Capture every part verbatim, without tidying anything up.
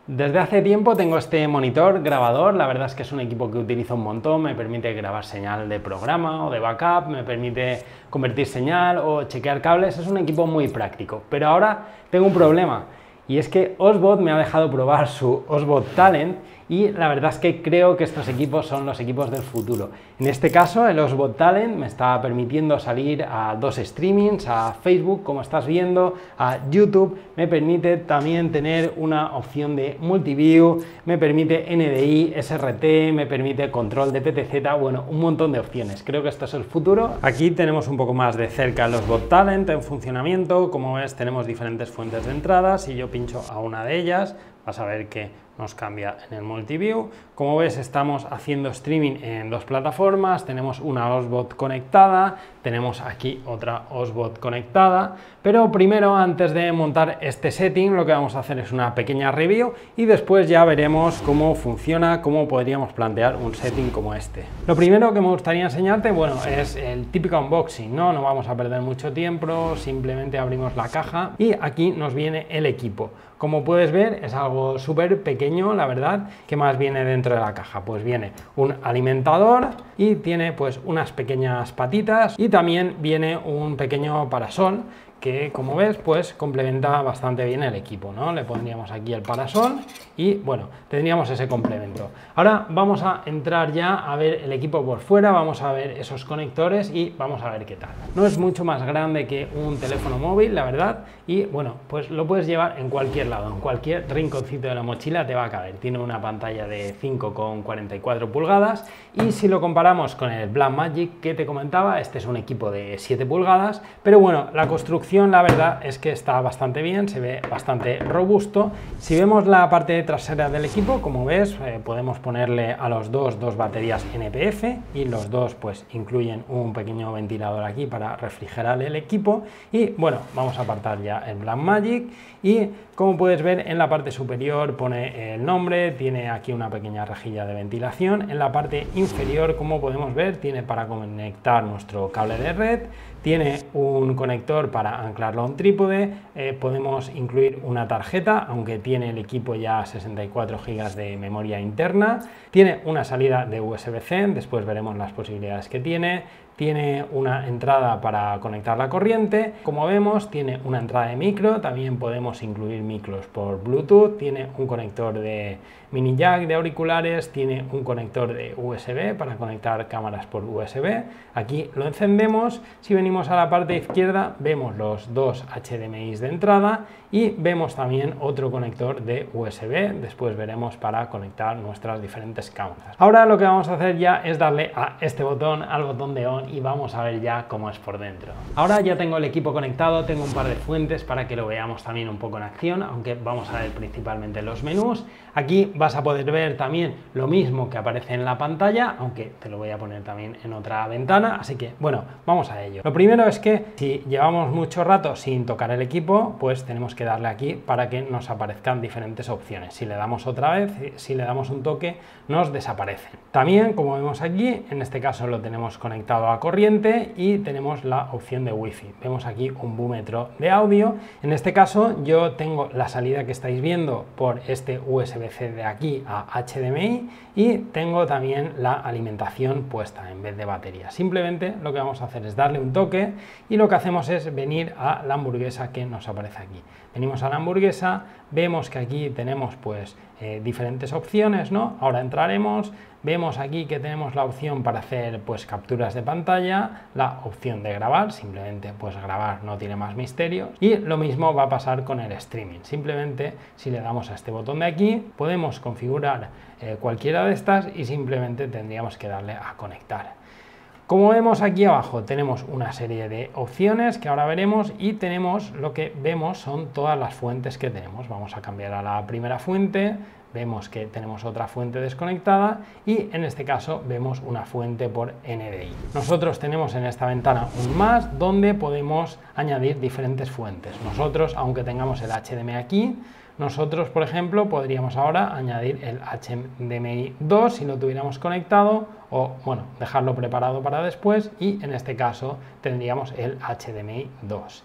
Desde hace tiempo tengo este monitor grabador, la verdad es que es un equipo que utilizo un montón, me permite grabar señal de programa o de backup, me permite convertir señal o chequear cables, es un equipo muy práctico. Pero ahora tengo un problema y es que Osbot me ha dejado probar su Osbot Talent y la verdad es que creo que estos equipos son los equipos del futuro. En este caso, el Osbot Talent me está permitiendo salir a dos streamings, a Facebook, como estás viendo, a YouTube, me permite también tener una opción de multiview, me permite N D I, S R T, me permite control de P T Z, bueno, un montón de opciones. Creo que esto es el futuro. Aquí tenemos un poco más de cerca el Osbot Talent en funcionamiento. Como ves, tenemos diferentes fuentes de entrada. Si yo pincho a una de ellas, vas a ver que nos cambia en el multiview. Como ves, estamos haciendo streaming en dos plataformas, tenemos una Osbot conectada, tenemos aquí otra Osbot conectada, pero primero, antes de montar este setting, lo que vamos a hacer es una pequeña review y después ya veremos cómo funciona, cómo podríamos plantear un setting como este. Lo primero que me gustaría enseñarte, bueno, es el típico unboxing, ¿no? No vamos a perder mucho tiempo, simplemente abrimos la caja y aquí nos viene el equipo. Como puedes ver, es algo súper pequeño, la verdad. ¿Qué más viene dentro de la caja? Pues viene un alimentador y tiene pues unas pequeñas patitas y también viene un pequeño parasol que, como ves, pues complementa bastante bien el equipo, ¿no? Le pondríamos aquí el parasol y, bueno, tendríamos ese complemento. Ahora vamos a entrar ya a ver el equipo por fuera, vamos a ver esos conectores y vamos a ver qué tal. No es mucho más grande que un teléfono móvil, la verdad, y, bueno, pues lo puedes llevar en cualquier lado, en cualquier rinconcito de la mochila te va a caber. Tiene una pantalla de cinco coma cuarenta y cuatro pulgadas y si lo comparamos con el Blackmagic que te comentaba, este es un equipo de siete pulgadas, pero bueno, la construcción la verdad es que está bastante bien, se ve bastante robusto. Si vemos la parte trasera del equipo, como ves, eh, podemos ponerle a los dos dos baterías N P F y los dos pues incluyen un pequeño ventilador aquí para refrigerar el equipo y bueno, vamos a apartar ya el Blackmagic y como puedes ver en la parte superior pone el nombre, tiene aquí una pequeña rejilla de ventilación, en la parte inferior como podemos ver tiene para conectar nuestro cable de red, tiene un conector para anclarlo a un trípode, eh, podemos incluir una tarjeta, aunque tiene el equipo ya sesenta y cuatro gigas de memoria interna, tiene una salida de U S B C, después veremos las posibilidades que tiene, tiene una entrada para conectar la corriente, como vemos tiene una entrada de micro, también podemos incluir micros por Bluetooth, tiene un conector de mini jack de auriculares, tiene un conector de U S B para conectar cámaras por U S B, aquí lo encendemos, si venimos a la parte izquierda vemos los dos H D M I de entrada y vemos también otro conector de U S B, después veremos para conectar nuestras diferentes cámaras. Ahora lo que vamos a hacer ya es darle a este botón, al botón de on y vamos a ver ya cómo es por dentro. Ahora ya tengo el equipo conectado, tengo un par de fuentes para que lo veamos también un poco en acción, aunque vamos a ver principalmente los menús. Aquí vas a poder ver también lo mismo que aparece en la pantalla, aunque te lo voy a poner también en otra ventana, así que bueno, vamos a ello. Lo primero es que si llevamos mucho rato sin tocar el equipo, pues tenemos que darle aquí para que nos aparezcan diferentes opciones. Si le damos otra vez, si le damos un toque, nos desaparecen. También, como vemos aquí, en este caso lo tenemos conectado a corriente y tenemos la opción de wifi. Vemos aquí un búmetro de audio. En este caso yo tengo la salida que estáis viendo por este U S B C de aquí a H D M I y tengo también la alimentación puesta en vez de batería. Simplemente lo que vamos a hacer es darle un toque y lo que hacemos es venir a la hamburguesa que nos aparece aquí. Venimos a la hamburguesa, vemos que aquí tenemos pues eh, diferentes opciones, ¿no? Ahora entraremos, vemos aquí que tenemos la opción para hacer pues capturas de pantalla, la opción de grabar, simplemente pues grabar, no tiene más misterio, y lo mismo va a pasar con el streaming. Simplemente si le damos a este botón de aquí podemos configurar eh, cualquiera de estas y simplemente tendríamos que darle a conectar. Como vemos aquí abajo tenemos una serie de opciones que ahora veremos y tenemos lo que vemos son todas las fuentes que tenemos. Vamos a cambiar a la primera fuente, vemos que tenemos otra fuente desconectada y en este caso vemos una fuente por N D I. Nosotros tenemos en esta ventana un más donde podemos añadir diferentes fuentes. Nosotros, aunque tengamos el H D M I aquí, nosotros, por ejemplo, podríamos ahora añadir el H D M I dos si lo tuviéramos conectado o, bueno, dejarlo preparado para después y en este caso tendríamos el H D M I dos.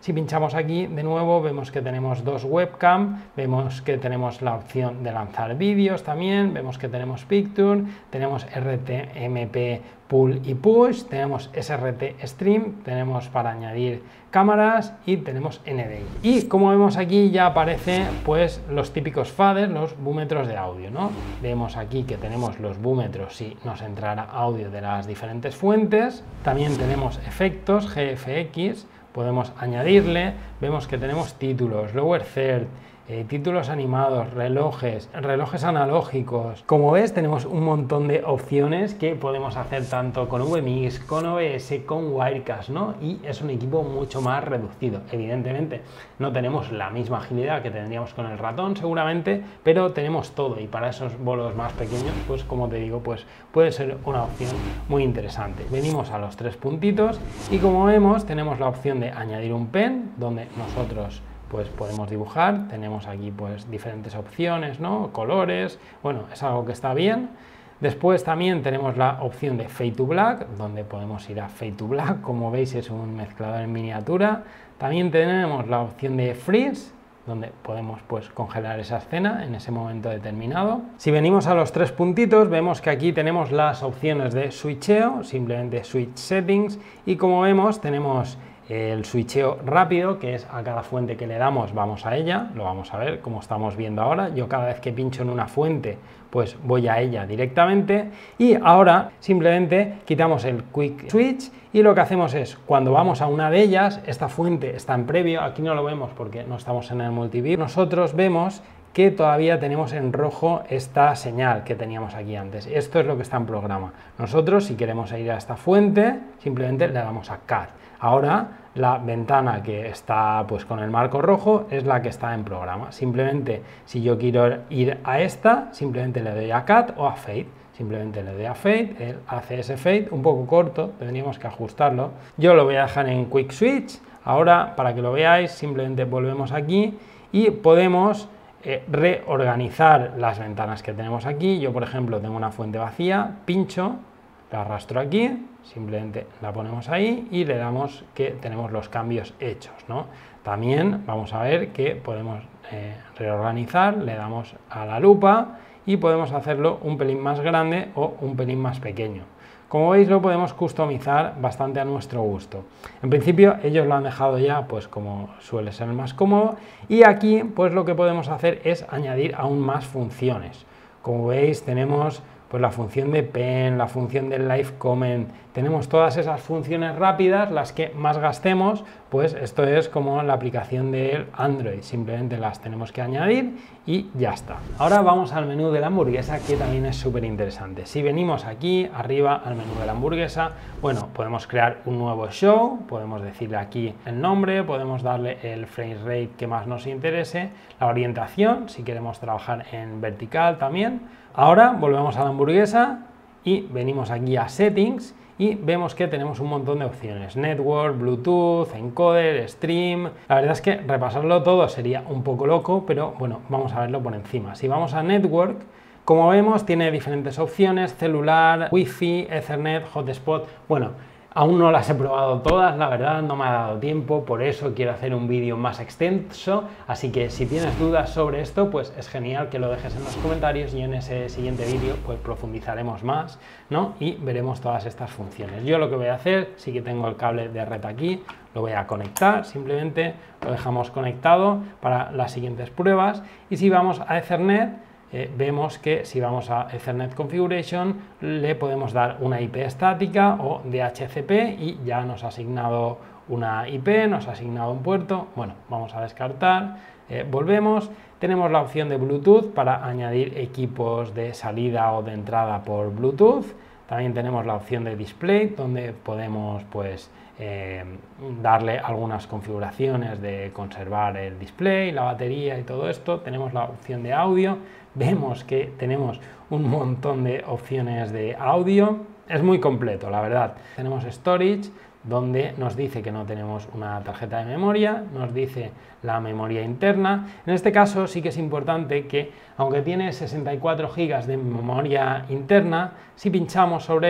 Si pinchamos aquí, de nuevo, vemos que tenemos dos webcam, vemos que tenemos la opción de lanzar vídeos también, vemos que tenemos Picture, tenemos R T M P Pull y Push, tenemos S R T Stream, tenemos para añadir cámaras y tenemos N D I. Y como vemos aquí ya aparece pues los típicos faders, los búmetros de audio, ¿no? Vemos aquí que tenemos los búmetros si nos entrara audio de las diferentes fuentes, también tenemos efectos G F X, podemos añadirle, vemos que tenemos títulos, lower third, eh, títulos animados, relojes, relojes analógicos. Como ves, tenemos un montón de opciones que podemos hacer tanto con V M X, con O B S, con Wirecast, ¿no? Y es un equipo mucho más reducido. Evidentemente, no tenemos la misma agilidad que tendríamos con el ratón, seguramente, pero tenemos todo y para esos bolos más pequeños, pues como te digo, pues puede ser una opción muy interesante. Venimos a los tres puntitos y como vemos, tenemos la opción de añadir un pen, donde nosotros pues podemos dibujar, tenemos aquí pues diferentes opciones, ¿no? Colores, bueno, es algo que está bien. Después también tenemos la opción de Fade to Black, donde podemos ir a Fade to Black, como veis es un mezclador en miniatura. También tenemos la opción de Freeze, donde podemos pues congelar esa escena en ese momento determinado. Si venimos a los tres puntitos, vemos que aquí tenemos las opciones de switcheo, simplemente Switch Settings, y como vemos tenemos el switcheo rápido, que es a cada fuente que le damos vamos a ella, lo vamos a ver como estamos viendo ahora. Yo cada vez que pincho en una fuente pues voy a ella directamente, y ahora simplemente quitamos el Quick Switch y lo que hacemos es, cuando vamos a una de ellas, esta fuente está en previo, aquí no lo vemos porque no estamos en el multiview, nosotros vemos que todavía tenemos en rojo esta señal que teníamos aquí antes. Esto es lo que está en programa. Nosotros, si queremos ir a esta fuente, simplemente le damos a Cut. Ahora la ventana que está pues con el marco rojo es la que está en programa. Simplemente, si yo quiero ir a esta, simplemente le doy a Cut o a Fade. Simplemente le doy a Fade, él hace ese Fade un poco corto, tendríamos que ajustarlo. Yo lo voy a dejar en Quick Switch. Ahora, para que lo veáis, simplemente volvemos aquí y podemos Eh, reorganizar las ventanas que tenemos aquí. Yo, por ejemplo, tengo una fuente vacía, pincho, la arrastro aquí, simplemente la ponemos ahí y le damos que tenemos los cambios hechos, ¿no? También vamos a ver que podemos eh, reorganizar, le damos a la lupa y podemos hacerlo un pelín más grande o un pelín más pequeño. Como veis, lo podemos customizar bastante a nuestro gusto. En principio ellos lo han dejado ya pues como suele ser más cómodo, y aquí pues lo que podemos hacer es añadir aún más funciones. Como veis, tenemos pues la función de pen, la función del live comment, tenemos todas esas funciones rápidas, las que más gastemos, pues esto es como la aplicación del Android, simplemente las tenemos que añadir y ya está. Ahora vamos al menú de la hamburguesa, que también es súper interesante. Si venimos aquí arriba al menú de la hamburguesa, bueno, podemos crear un nuevo show, podemos decirle aquí el nombre, podemos darle el frame rate que más nos interese, la orientación, si queremos trabajar en vertical también. Ahora volvemos a la hamburguesa y venimos aquí a Settings y vemos que tenemos un montón de opciones: Network, Bluetooth, Encoder, Stream. La verdad es que repasarlo todo sería un poco loco, pero bueno, vamos a verlo por encima. Si vamos a Network, como vemos, tiene diferentes opciones: celular, Wi-Fi, Ethernet, Hotspot. Bueno, aún no las he probado todas, la verdad, no me ha dado tiempo, por eso quiero hacer un vídeo más extenso, así que si tienes dudas sobre esto, pues es genial que lo dejes en los comentarios y en ese siguiente vídeo pues profundizaremos más, ¿no? Y veremos todas estas funciones. Yo lo que voy a hacer, sí que tengo el cable de red aquí, lo voy a conectar, simplemente lo dejamos conectado para las siguientes pruebas, y si vamos a Ethernet, Eh, vemos que si vamos a Ethernet Configuration le podemos dar una I P estática o D H C P y ya nos ha asignado una I P, nos ha asignado un puerto. Bueno, vamos a descartar, eh, volvemos, tenemos la opción de Bluetooth para añadir equipos de salida o de entrada por Bluetooth. También tenemos la opción de Display, donde podemos pues eh, darle algunas configuraciones de conservar el display, la batería y todo esto. Tenemos la opción de audio, vemos que tenemos un montón de opciones de audio, es muy completo, la verdad. Tenemos Storage, donde nos dice que no tenemos una tarjeta de memoria, nos dice la memoria interna. En este caso sí que es importante que, aunque tiene sesenta y cuatro gigas de memoria interna, si pinchamos sobre él,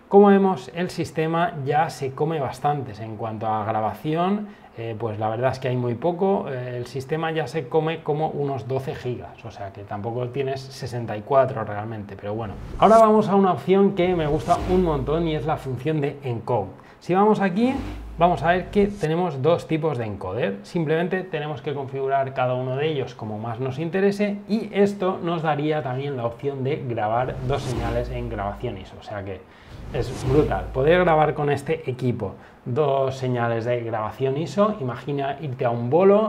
Como vemos, el sistema ya se come bastantes en cuanto a grabación. Eh, pues la verdad es que hay muy poco, eh, el sistema ya se come como unos doce gigas, o sea que tampoco tienes sesenta y cuatro realmente, pero bueno. Ahora vamos a una opción que me gusta un montón y es la función de encode. Si vamos aquí, vamos a ver que tenemos dos tipos de encoder, simplemente tenemos que configurar cada uno de ellos como más nos interese y esto nos daría también la opción de grabar dos señales en grabación I S O, o sea que es brutal poder grabar con este equipo dos señales de grabación I S O. Imagina irte a un bolo,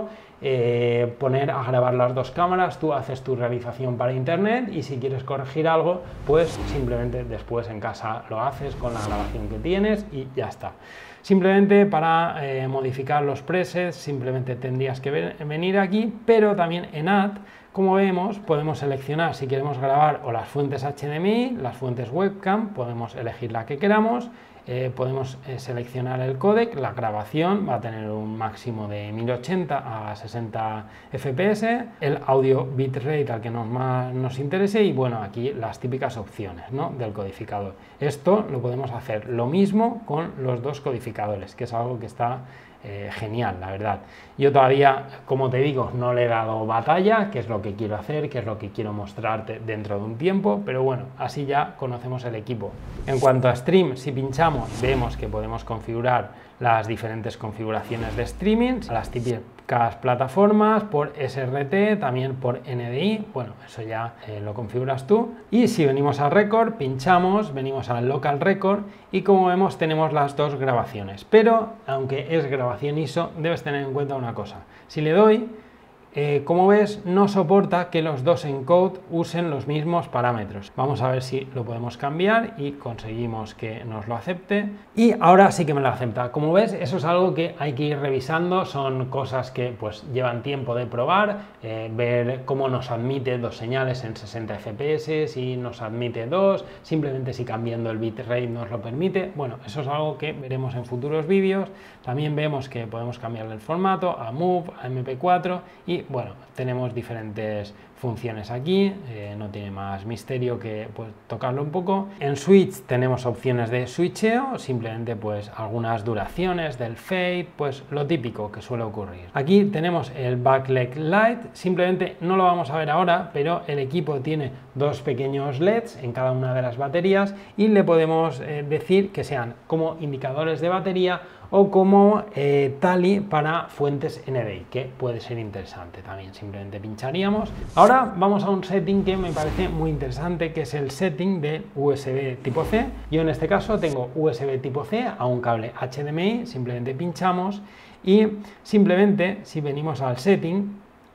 eh, poner a grabar las dos cámaras, tú haces tu realización para internet y si quieres corregir algo, pues simplemente después en casa lo haces con la grabación que tienes y ya está. Simplemente para eh, modificar los presets, simplemente tendrías que ver, venir aquí, pero también en Add, como vemos, podemos seleccionar si queremos grabar o las fuentes H D M I, las fuentes webcam, podemos elegir la que queramos, eh, podemos eh, seleccionar el códec, la grabación va a tener un máximo de mil ochenta a sesenta F P S, el audio bitrate al que nos más nos interese y bueno, aquí las típicas opciones, ¿no?, del codificador. Esto lo podemos hacer lo mismo con los dos codificadores, que es algo que está Eh, genial, la verdad. Yo todavía, como te digo, no le he dado batalla, qué es lo que quiero hacer, qué es lo que quiero mostrarte dentro de un tiempo, pero bueno, así ya conocemos el equipo. En cuanto a stream, si pinchamos, vemos que podemos configurar las diferentes configuraciones de streaming, las típicas plataformas, por S R T, también por N D I, bueno, eso ya eh, lo configuras tú. Y si venimos a record, pinchamos, venimos al local record y como vemos tenemos las dos grabaciones, pero aunque es grabación I S O, debes tener en cuenta una cosa. Si le doy, eh, como ves, no soporta que los dos encode usen los mismos parámetros. Vamos a ver si lo podemos cambiar y conseguimos que nos lo acepte. Y ahora sí que me lo acepta. Como ves, eso es algo que hay que ir revisando, son cosas que pues llevan tiempo de probar, eh, ver cómo nos admite dos señales en sesenta F P S, si nos admite dos, simplemente si cambiando el bitrate nos lo permite. Bueno, eso es algo que veremos en futuros vídeos. También vemos que podemos cambiarle el formato a MOV, a M P cuatro y bueno, tenemos diferentes funciones aquí, eh, no tiene más misterio que pues tocarlo un poco. En Switch tenemos opciones de switcheo, simplemente pues algunas duraciones del fade, pues lo típico que suele ocurrir. Aquí tenemos el backlight light, simplemente no lo vamos a ver ahora, pero el equipo tiene dos pequeños L E Ds en cada una de las baterías y le podemos eh, decir que sean como indicadores de batería o como eh, tally para fuentes N D I, que puede ser interesante también. Simplemente pincharíamos. Ahora vamos a un setting que me parece muy interesante, que es el setting de U S B tipo C. Yo en este caso tengo U S B tipo C a un cable H D M I, simplemente pinchamos y simplemente si venimos al setting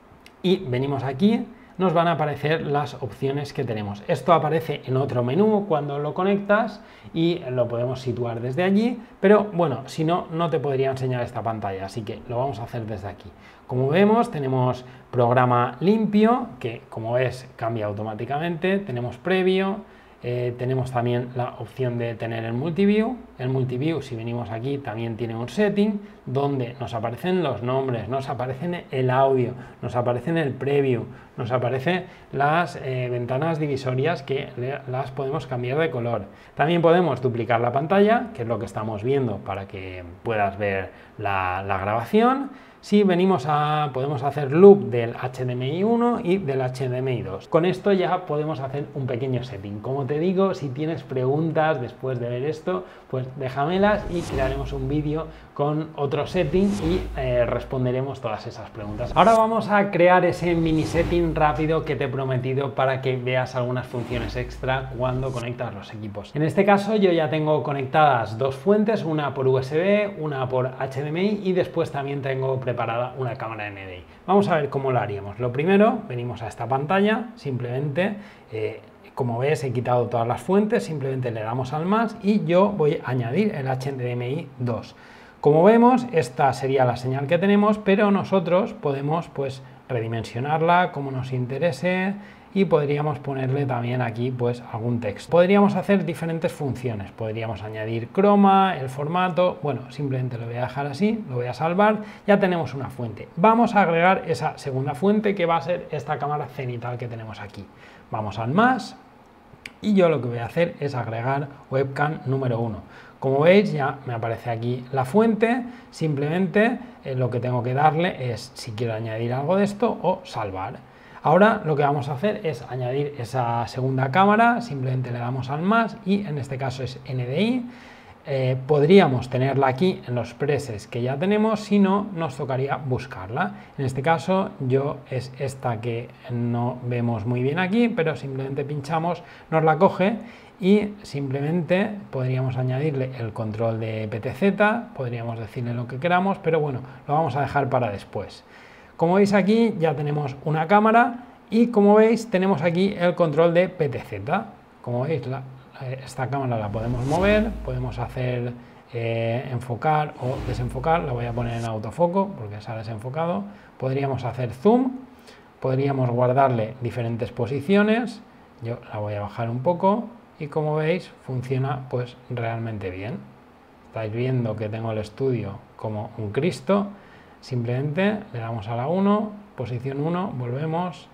y venimos aquí, nos van a aparecer las opciones que tenemos. Esto aparece en otro menú cuando lo conectas y lo podemos situar desde allí, pero bueno, si no, no te podría enseñar esta pantalla, así que lo vamos a hacer desde aquí. Como vemos, tenemos programa limpio, que como ves cambia automáticamente, tenemos previo, eh, tenemos también la opción de tener el multiview. El multiview, si venimos aquí, también tiene un setting donde nos aparecen los nombres, nos aparecen el audio, nos aparecen el preview, nos aparecen las eh, ventanas divisorias que le, las podemos cambiar de color. También podemos duplicar la pantalla, que es lo que estamos viendo para que puedas ver la, la grabación. Si venimos a, podemos hacer loop del H D M I uno y del H D M I dos. Con esto ya podemos hacer un pequeño setting. Como te digo, si tienes preguntas después de ver esto, pues déjamelas y crearemos un vídeo con otro setting y eh, responderemos todas esas preguntas. Ahora vamos a crear ese mini setting rápido que te he prometido para que veas algunas funciones extra cuando conectas los equipos. En este caso yo ya tengo conectadas dos fuentes, una por U S B, una por H D M I y después también tengo preparada una cámara N D I. Vamos a ver cómo lo haríamos. Lo primero, venimos a esta pantalla, simplemente eh, como ves he quitado todas las fuentes, simplemente le damos al más y yo voy a añadir el H D M I dos. Como vemos, esta sería la señal que tenemos, pero nosotros podemos pues redimensionarla como nos interese y podríamos ponerle también aquí pues algún texto. Podríamos hacer diferentes funciones, podríamos añadir croma, el formato, bueno, simplemente lo voy a dejar así, lo voy a salvar, ya tenemos una fuente. Vamos a agregar esa segunda fuente que va a ser esta cámara cenital que tenemos aquí. Vamos al más y yo lo que voy a hacer es agregar webcam número uno. Como veis, ya me aparece aquí la fuente, simplemente eh, lo que tengo que darle es si quiero añadir algo de esto o salvar. Ahora lo que vamos a hacer es añadir esa segunda cámara, simplemente le damos al más y en este caso es N D I. Eh, podríamos tenerla aquí en los presets que ya tenemos, si no nos tocaría buscarla. En este caso yo es esta que no vemos muy bien aquí, pero simplemente pinchamos, nos la coge y simplemente podríamos añadirle el control de P T Z, podríamos decirle lo que queramos, pero bueno, lo vamos a dejar para después. Como veis aquí ya tenemos una cámara y como veis tenemos aquí el control de P T Z. Como veis la, esta cámara la podemos mover, podemos hacer eh, enfocar o desenfocar, la voy a poner en autofoco porque se ha desenfocado, podríamos hacer zoom, podríamos guardarle diferentes posiciones, yo la voy a bajar un poco y como veis funciona pues realmente bien. Estáis viendo que tengo el estudio como un Cristo, simplemente le damos a la uno, posición uno, volvemos,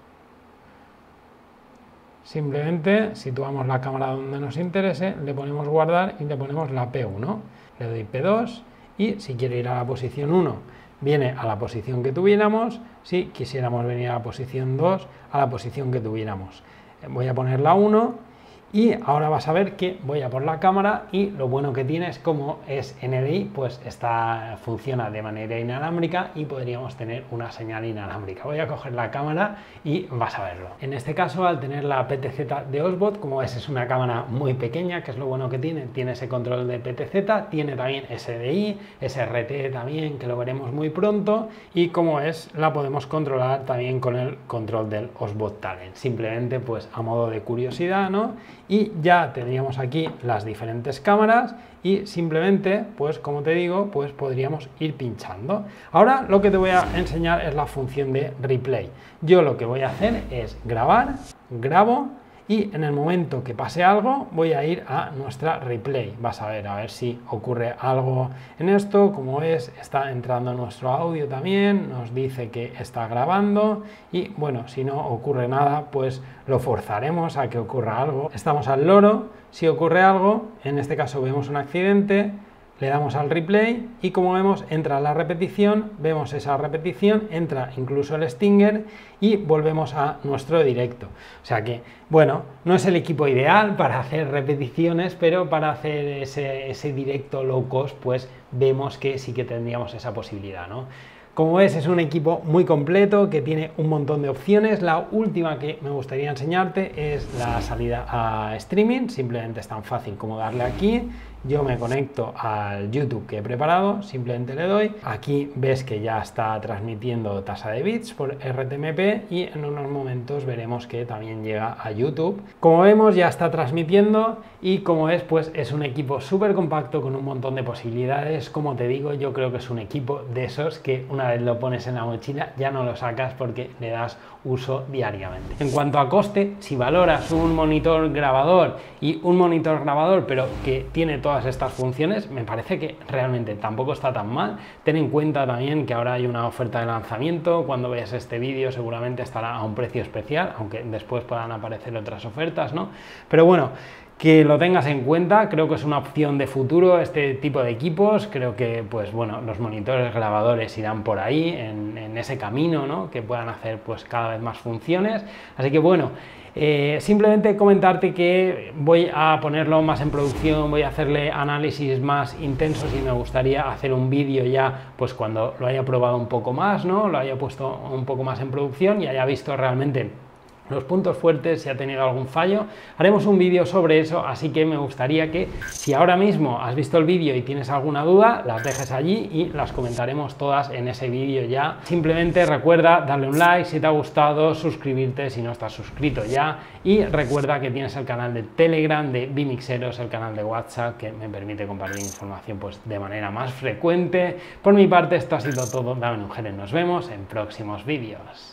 simplemente situamos la cámara donde nos interese, le ponemos guardar y le ponemos la P uno, le doy P dos y si quiere ir a la posición uno viene a la posición que tuviéramos, si quisiéramos venir a la posición dos, a la posición que tuviéramos. Voy a poner la uno y ahora vas a ver que voy a por la cámara y lo bueno que tiene es como es N D I, pues esta funciona de manera inalámbrica y podríamos tener una señal inalámbrica. Voy a coger la cámara y vas a verlo. En este caso, al tener la P T Z de Osbot, como ves, es una cámara muy pequeña, que es lo bueno que tiene, tiene ese control de P T Z, tiene también S D I, S R T también, que lo veremos muy pronto, y como es, la podemos controlar también con el control del Osbot Talent, simplemente pues a modo de curiosidad, ¿no? Y ya tendríamos aquí las diferentes cámaras y simplemente, pues como te digo, pues podríamos ir pinchando. Ahora lo que te voy a enseñar es la función de replay. Yo lo que voy a hacer es grabar, grabo y en el momento que pase algo voy a ir a nuestra replay. Vas a ver, a ver si ocurre algo en esto. Como ves, está entrando nuestro audio también, nos dice que está grabando y bueno, si no ocurre nada, pues lo forzaremos a que ocurra algo. Estamos al loro, si ocurre algo, en este caso vemos un accidente, le damos al replay y como vemos entra la repetición, vemos esa repetición, entra incluso el Stinger y volvemos a nuestro directo. O sea que, bueno, no es el equipo ideal para hacer repeticiones, pero para hacer ese, ese directo low cost, pues vemos que sí que tendríamos esa posibilidad, ¿no? Como ves, es un equipo muy completo que tiene un montón de opciones. La última que me gustaría enseñarte es la salida a streaming. Simplemente es tan fácil como darle aquí. Yo me conecto al YouTube que he preparado, simplemente le doy. Aquí ves que ya está transmitiendo tasa de bits por R T M P y en unos momentos veremos que también llega a YouTube. Como vemos, ya está transmitiendo y como ves, pues es un equipo súper compacto con un montón de posibilidades. Como te digo, yo creo que es un equipo de esos que una vez lo pones en la mochila ya no lo sacas porque le das uso diariamente. En cuanto a coste, si valoras un monitor grabador y un monitor grabador pero que tiene todas estas funciones, me parece que realmente tampoco está tan mal. Ten en cuenta también que ahora hay una oferta de lanzamiento, cuando veas este vídeo seguramente estará a un precio especial, aunque después puedan aparecer otras ofertas, ¿no? Pero bueno, que lo tengas en cuenta, creo que es una opción de futuro este tipo de equipos. Creo que pues bueno, los monitores grabadores irán por ahí en, en ese camino, ¿no? Que puedan hacer pues cada vez más funciones, así que bueno, eh, simplemente comentarte que voy a ponerlo más en producción, voy a hacerle análisis más intensos y me gustaría hacer un vídeo ya pues cuando lo haya probado un poco más, ¿no? Lo haya puesto un poco más en producción y haya visto realmente los puntos fuertes, si ha tenido algún fallo. Haremos un vídeo sobre eso, así que me gustaría que si ahora mismo has visto el vídeo y tienes alguna duda, las dejes allí y las comentaremos todas en ese vídeo ya. Simplemente recuerda darle un like si te ha gustado, suscribirte si no estás suscrito ya y recuerda que tienes el canal de Telegram de Vmixeros, el canal de WhatsApp que me permite compartir información pues de manera más frecuente. Por mi parte esto ha sido todo, Dame Mujeres, nos vemos en próximos vídeos.